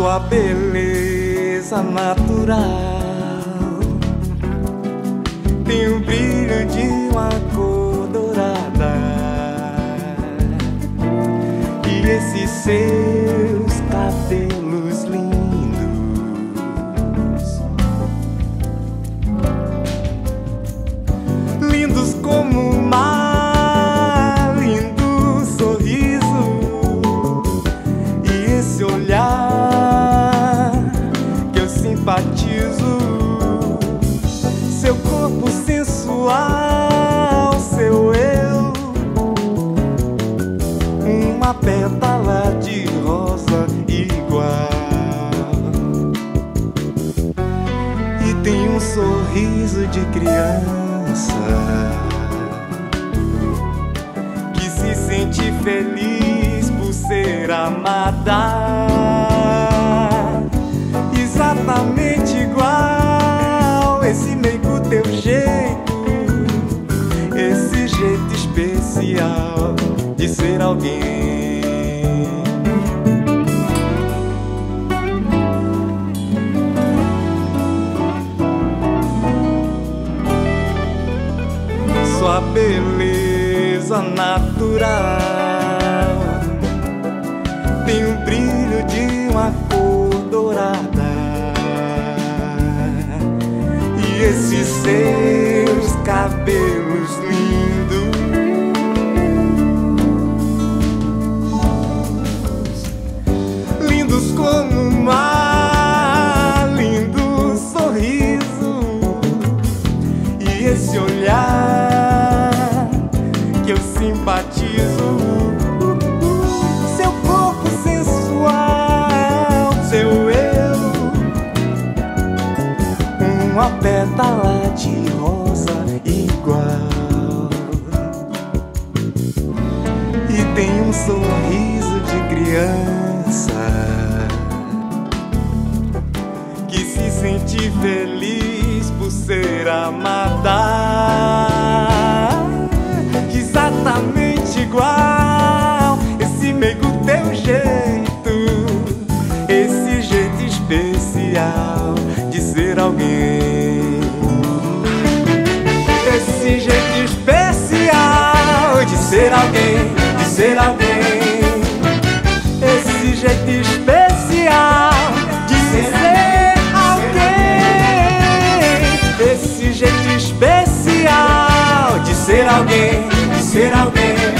Sua beleza natural tem o brilho de uma cor dourada, e esses seus cabelos lindos, lindos como o mar, lindo sorriso e esse olhar que eu simpatizo. Seu corpo sensual, seu eu, uma pétala de rosa igual, e tem um sorriso de criança que se sente feliz por ser amada, exatamente igual esse meigo teu jeito, esse jeito especial de ser alguém. Sua beleza natural tem o brilho de uma cor dourada, e esses seus cabelos lindos, lindos como o mar, lindo sorriso e esse olhar que eu simpatizo. Seu corpo sensual, seu eu, uma pétala de rosa igual, e tem um sorriso de criança que se sente feliz por ser amada, exatamente igual esse meigo teu jeito, esse jeito especial de ser alguém, esse jeito especial de ser alguém, de ser alguém, esse jeito especial de ser alguém, esse jeito especial de ser alguém, de ser alguém.